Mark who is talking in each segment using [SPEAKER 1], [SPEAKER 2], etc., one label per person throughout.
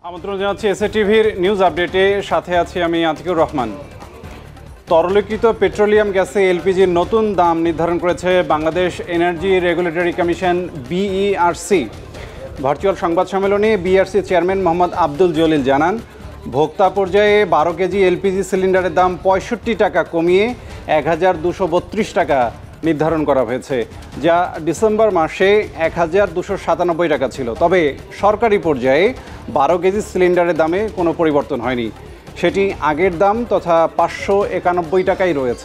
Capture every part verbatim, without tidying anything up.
[SPEAKER 1] আমন্ত্রণ জানাচ্ছি এসএ টিভির নিউজ আপডেটে, সাথে আছি আমি আতিকুর রহমান। তরলীকৃত পেট্রোলিয়াম গ্যাসে এলপিজির নতুন দাম নির্ধারণ করেছে Bangladesh energy regulatory commission BERC. Virtual সংবাদ সম্মেলনে বিইআরসি চেয়ারম্যান মোহাম্মদ আব্দুল জলিল জানান, ভোক্তা পর্যায়ে বারো কেজি এলপিজি সিলিন্ডারের দাম পঁয়ষট্টি টাকা কমিয়ে এক হাজার দুশো বত্রিশ টাকা নির্ধারণ করা হয়েছে, যা ডিসেম্বর মাসে এক হাজার দুশো সাতানব্বই টাকা ছিল। তবে সরকারি পর্যায়ে বারো কেজি সিলিন্ডারের দামে কোনো পরিবর্তন হয়নি, সেটি আগের দাম তথা পাঁচশো একানব্বই টাকাই রয়েছে।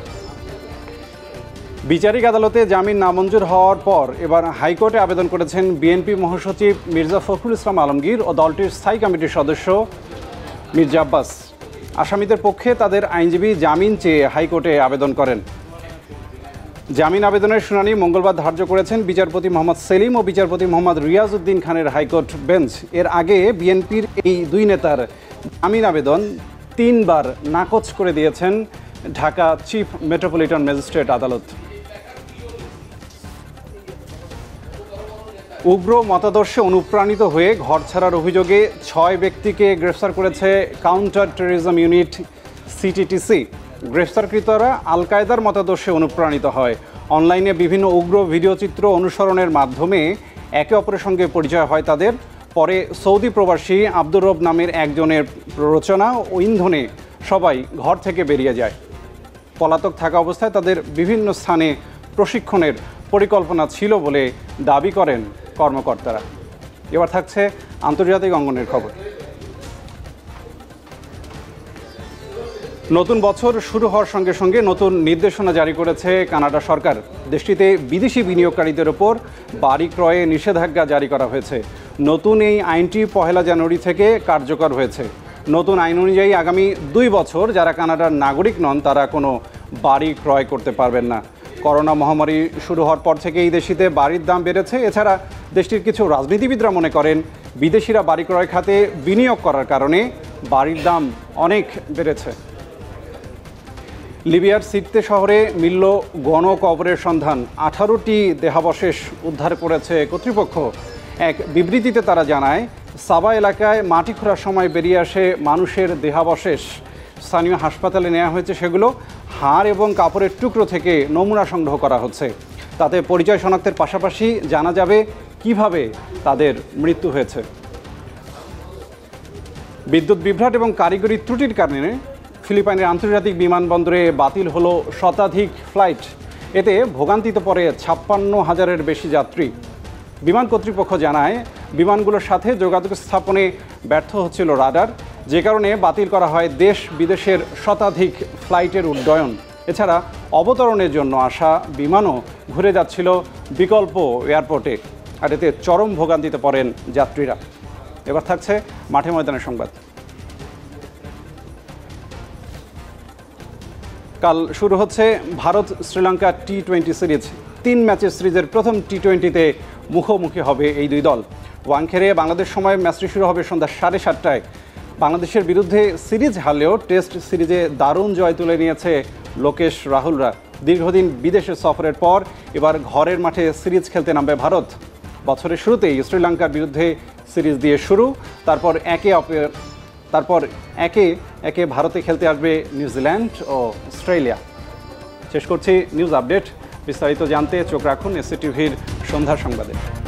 [SPEAKER 1] বিচারিক আদালতে জামিন নামঞ্জুর হওয়ার পর এবার হাইকোর্টে আবেদন করেছেন বিএনপি মহাসচিব মির্জা ফখরুল ইসলাম আলমগীর ও দলটির স্থায়ী কমিটির সদস্য মির্জা আব্বাস। আসামিদের পক্ষে তাদের আইনজীবী জামিন চেয়ে হাইকোর্টে আবেদন করেন। জামিন আবেদনের শুনানি মঙ্গলবার ধার্য করেছেন বিচারপতি মোহাম্মদ সেলিম ও বিচারপতি মোহাম্মদ রিয়াজ উদ্দিন খানের হাইকোর্ট বেঞ্চ। এর আগে বিএনপির এই দুই নেতার জামিন আবেদন তিনবার নাকচ করে দিয়েছেন ঢাকা চিফ মেট্রোপলিটন ম্যাজিস্ট্রেট আদালত। উগ্র মতাদর্শে অনুপ্রাণিত হয়ে ঘর ছাড়ার অভিযোগে ছয় ব্যক্তিকে গ্রেফতার করেছে কাউন্টার টেররিজম ইউনিট সিটিটিসি। গ্রেফতারকৃতরা আল কায়দার মতাদর্শে অনুপ্রাণিত হয়। অনলাইনে বিভিন্ন উগ্র ভিডিওচিত্র অনুসরণের মাধ্যমে একে অপরের সঙ্গে পরিচয় হয় তাদের। পরে সৌদি প্রবাসী আব্দুর রব নামের একজনের প্ররোচনা ও ইন্ধনে সবাই ঘর থেকে বেরিয়ে যায়। পলাতক থাকা অবস্থায় তাদের বিভিন্ন স্থানে প্রশিক্ষণের পরিকল্পনা ছিল বলে দাবি করেন কর্মকর্তারা। এবার থাকছে আন্তর্জাতিক অঙ্গনের খবর। নতুন বছর শুরু হওয়ার সঙ্গে সঙ্গে নতুন নির্দেশনা জারি করেছে কানাডা সরকার। দেশটিতে বিদেশি বিনিয়োগকারীদের ওপর বাড়ি ক্রয়ে নিষেধাজ্ঞা জারি করা হয়েছে। নতুন এই আইনটি পহেলা জানুয়ারি থেকে কার্যকর হয়েছে। নতুন আইন অনুযায়ী আগামী দুই বছর যারা কানাডার নাগরিক নন তারা কোনো বাড়ি ক্রয় করতে পারবেন না। করোনা মহামারী শুরু হওয়ার পর থেকে এই দেশটিতে বাড়ির দাম বেড়েছে। এছাড়া দেশটির কিছু রাজনীতিবিদরা মনে করেন বিদেশিরা বাড়ি ক্রয় খাতে বিনিয়োগ করার কারণে বাড়ির দাম অনেক বেড়েছে। লিবিয়ার সিরতে শহরে মিলল গণকবরের সন্ধান। আঠারোটি দেহাবশেষ উদ্ধার করেছে কর্তৃপক্ষ। এক বিবৃতিতে তারা জানায়, সাবা এলাকায় মাটি খোঁড়ার সময় বেরিয়ে আসে মানুষের দেহাবশেষ। স্থানীয় হাসপাতালে নেওয়া হয়েছে সেগুলো। হাড় এবং কাপড়ের টুকরো থেকে নমুনা সংগ্রহ করা হচ্ছে। তাতে পরিচয় শনাক্তের পাশাপাশি জানা যাবে কিভাবে তাদের মৃত্যু হয়েছে। বিদ্যুৎ বিভ্রাট এবং কারিগরি ত্রুটির কারণে ফিলিপাইনের আন্তর্জাতিক বিমানবন্দরে বাতিল হলো শতাধিক ফ্লাইট। এতে ভোগান্তিতে পড়ে ছাপ্পান্ন হাজারের বেশি যাত্রী। বিমান কর্তৃপক্ষ জানায়, বিমানগুলোর সাথে যোগাযোগ স্থাপনে ব্যর্থ হচ্ছিল রাডার, যে কারণে বাতিল করা হয় দেশ বিদেশের শতাধিক ফ্লাইটের উড্ডয়ন। এছাড়া অবতরণের জন্য আসা বিমানও ঘুরে যাচ্ছিল বিকল্প এয়ারপোর্টে, আর এতে চরম ভোগান্তিতে পড়েন যাত্রীরা। এবার থাকছে মাঠে ময়দানের সংবাদ। কাল শুরু হচ্ছে Bharat Sri Lanka T twenty series. তিন ম্যাচের সিরিজের প্রথম টি টোয়েন্টিতে মুখোমুখি হবে এই দুই দল। ওয়াংখেড়ে বাংলাদেশ সময় ম্যাচটি শুরু হবে সন্ধ্যা সাড়ে সাতটায়। বাংলাদেশের বিরুদ্ধে সিরিজ হারলেও টেস্ট সিরিজে দারুণ জয় তুলে নিয়েছে লোকেশ রাহুলরা। দীর্ঘদিন বিদেশে সফরের পর এবার ঘরের মাঠে সিরিজ খেলতে নামবে ভারত। বছরের শুরুতেই শ্রীলঙ্কার বিরুদ্ধে সিরিজ দিয়ে শুরু, তারপর একে অপর তারপর একে একে ভারতে খেলতে আসবে নিউজিল্যান্ড ও অস্ট্রেলিয়া। শেষ করছি নিউজ আপডেট। বিস্তারিত জানতে চোখ রাখুন এসএ টিভির সন্ধ্যার সংবাদে।